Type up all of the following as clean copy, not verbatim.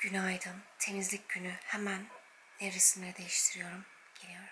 Günaydın. Temizlik günü. Hemen nevresimleri değiştiriyorum. Geliyorum.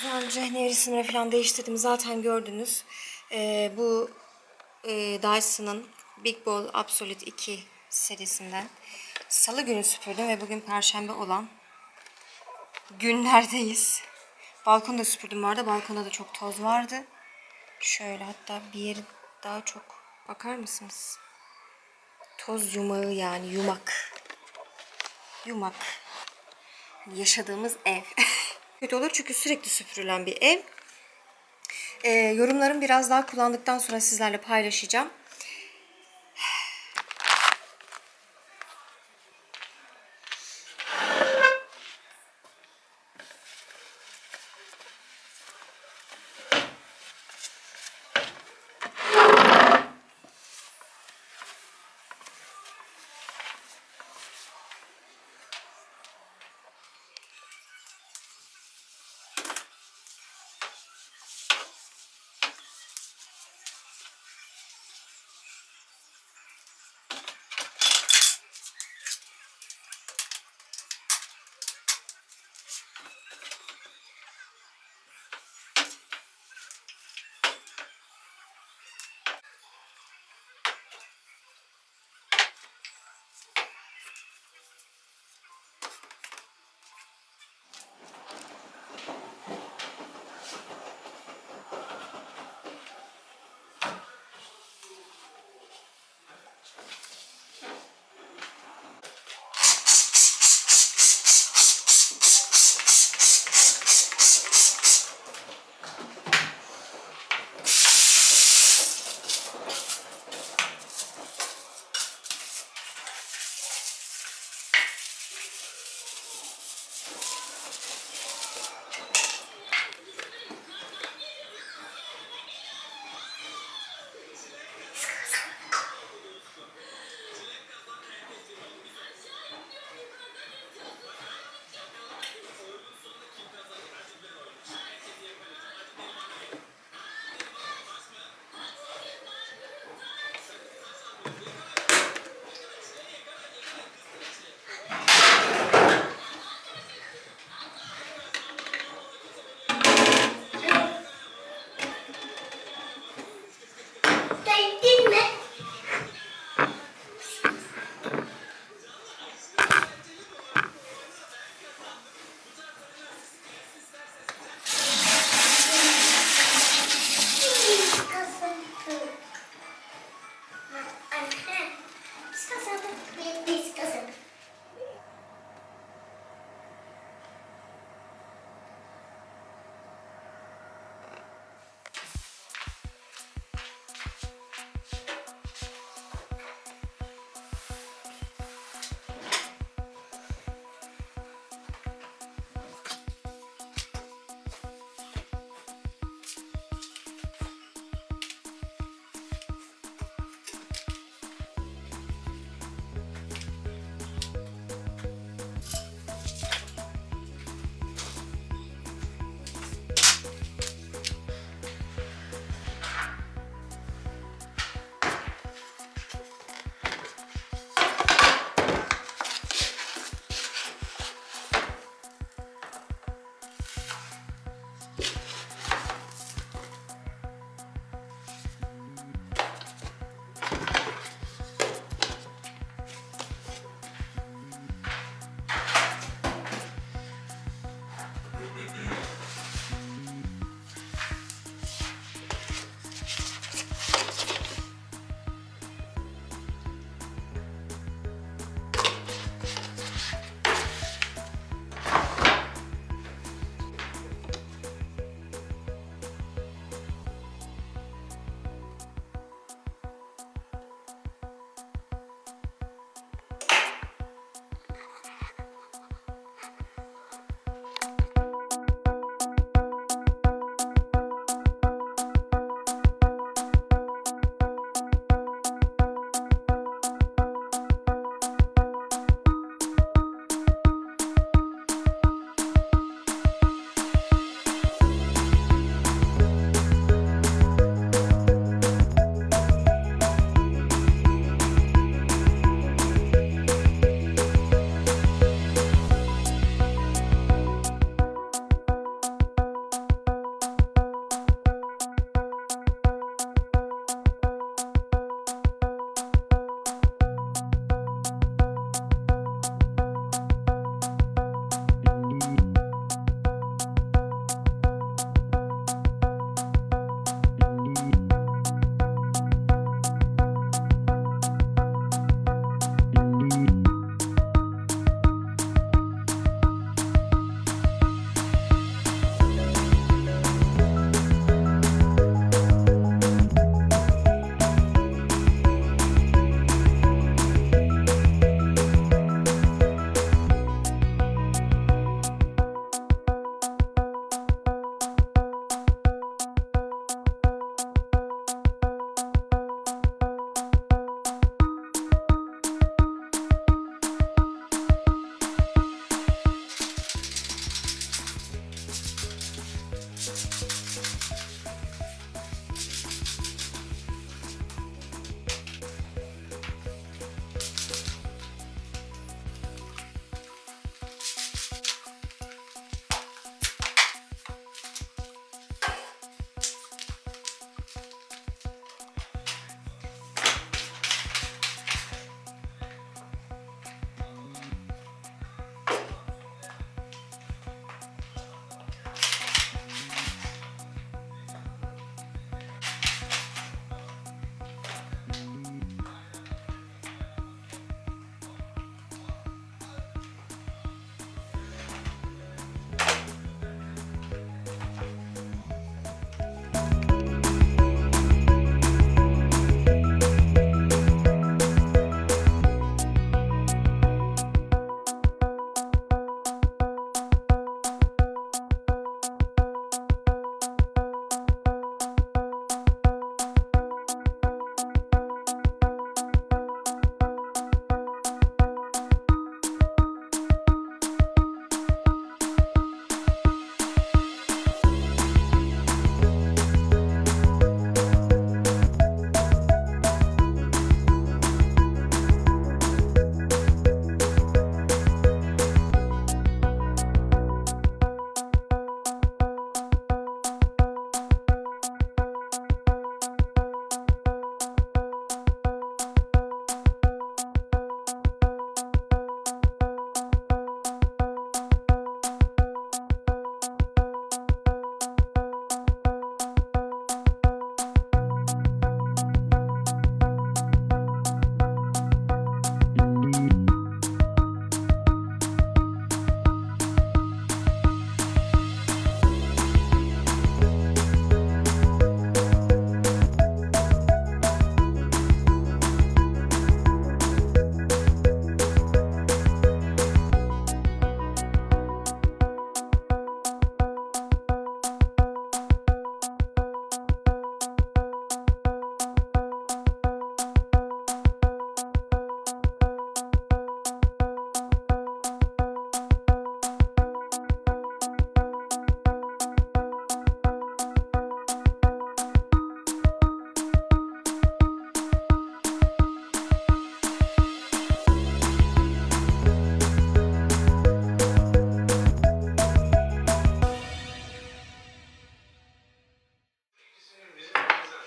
Güzelce nevresimleri falan değiştirdim. Zaten gördünüz. Bu Dyson'ın Big Ball Absolute 2 serisinden Salı günü süpürdüm ve bugün Perşembe olan günlerdeyiz. Balkonu da süpürdüm bu arada. Balkonda da çok toz vardı. Şöyle hatta bir yeri daha çok bakar mısınız? Toz yumağı yani yumak. Yumak. Yaşadığımız ev. Kötü olur çünkü sürekli süpürülen bir ev. Yorumlarımı biraz daha kullandıktan sonra sizlerle paylaşacağım.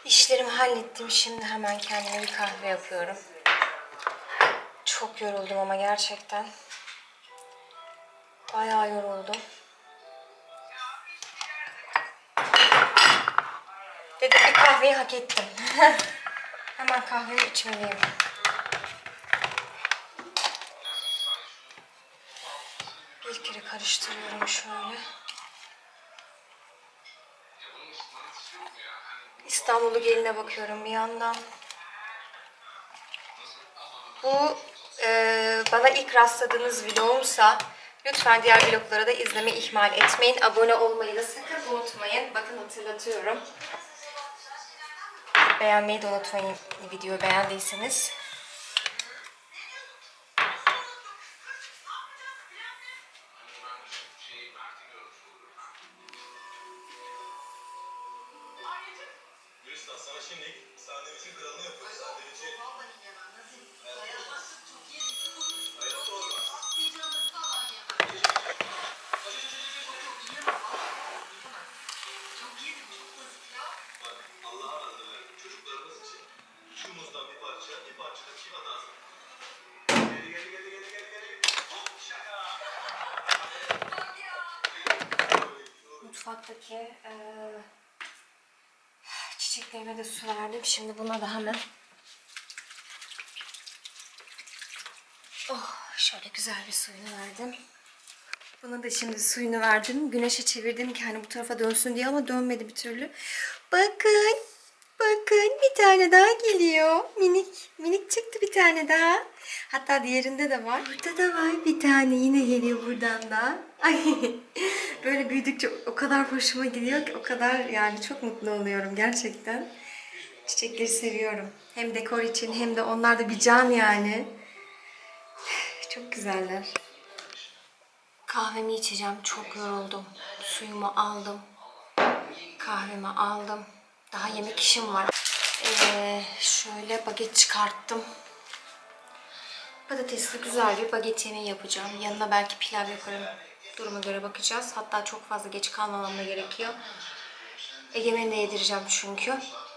İşlerimi hallettim. Şimdi hemen kendime bir kahve yapıyorum. Çok yoruldum ama gerçekten. Bayağı yoruldum. Dedim bir kahveyi hak ettim. Hemen kahveyi içmeliyim. Bir kere karıştırıyorum şöyle. İstanbul'u geline bakıyorum bir yandan. Bu bana ilk rastladığınız vlogumsa lütfen diğer vlogları da izlemeyi ihmal etmeyin. Abone olmayı da sakın unutmayın. Bakın hatırlatıyorum. Beğenmeyi de unutmayın videoyu beğendiyseniz. Sana şimdi sandviçin kralını yapıyoruz. Sandviçi... Hayatta olmaz. Bak Allah'a razı verdim. Çocuklarımız için şu muzdan bir parça da çikolata lazım. Gel. Hop şaka. Mutfaktaki çiçeklerime de su verdim. Şimdi buna da hemen şöyle güzel bir suyunu verdim. Buna da şimdi suyunu verdim. Güneşe çevirdim ki hani bu tarafa dönsün diye ama dönmedi bir türlü. Bakın. Bakın bir tane daha geliyor. Minik çıktı bir tane daha. Hatta diğerinde de var. Burada da var bir tane yine geliyor buradan da. Ay böyle büyüdükçe o kadar hoşuma gidiyor ki o kadar yani çok mutlu oluyorum gerçekten. Çiçekleri seviyorum. Hem dekor için hem de onlar da bir can yani. Çok güzeller. Kahvemi içeceğim. Çok yoruldum. Suyumu aldım. Kahvemi aldım. Daha yemek işim var. Şöyle baget çıkarttım. Patatesli güzel bir baget yemeği yapacağım. Yanına belki pilav yaparım. Duruma göre bakacağız. Hatta çok fazla geç kalmamam da gerekiyor. Egemen'i de yedireceğim çünkü.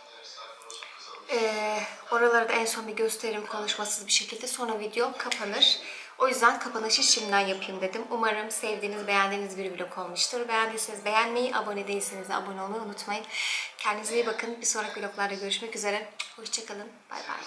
Oraları da en son bir gösteririm konuşmasız bir şekilde. Sonra video kapanır. O yüzden kapanışı şimdiden yapayım dedim. Umarım sevdiğiniz, beğendiğiniz bir vlog olmuştur. Beğendiyseniz beğenmeyi, abone değilseniz de abone olmayı unutmayın. Kendinize iyi bakın. Bir sonraki vloglarda görüşmek üzere. Hoşçakalın. Bay bay.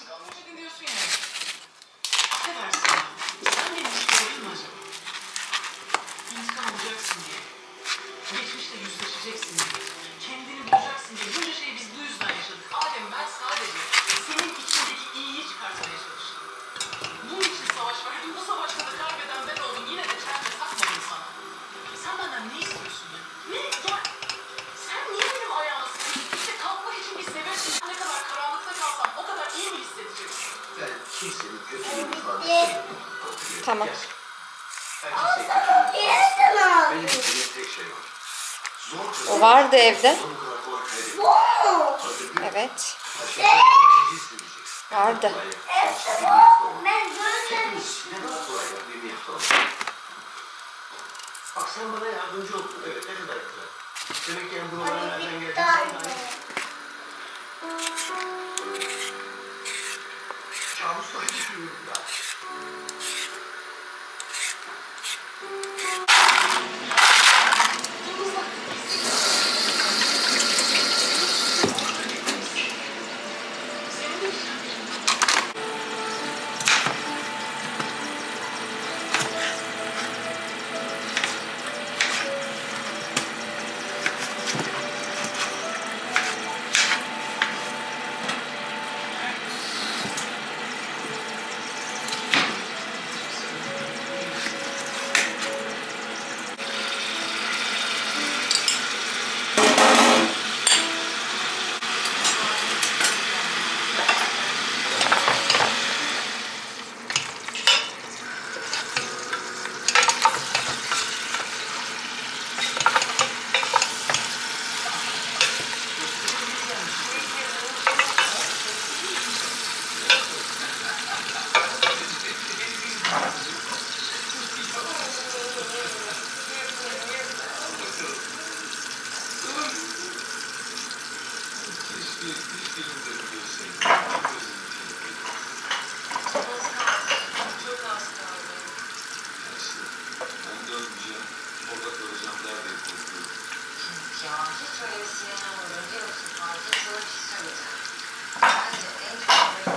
Sen benim istedim mi acaba? İntikam alacaksın diye. Geçmişle yüzleşeceksin diye. Kendini bulacaksın diye. Bunca şeyi biz bu yüzden yaşadık. Adem ben sadece senin içindeki iyiyi çıkartmaya çalıştım. Bunun için savaş verdim. Bu savaşta da kaybeden ben oldum. Yine de çelme takmadım sana. Sen benden ne istiyorsun ya? Ne? Ya sen niye benim ayağımsın? İşte kalkmak için bir sebepsin. Ne kadar karanlıkta kalsam o kadar iyi mi hissedeceksin? Ben kimsenin kötülüğünü falan Tamam. Benim istediğim tek şey var. Zor O vardı evde. Evet. Vardı. Bak sen bana yardımcı oldun. Evet, ne kadar güzel. Demek ki yani buralara nereden geldin? Kabuslar görüyorum ya. söylemesine inanmıyorum biliyor musun Fatih? Sana bir şey söyleyeceğim. Bence en çok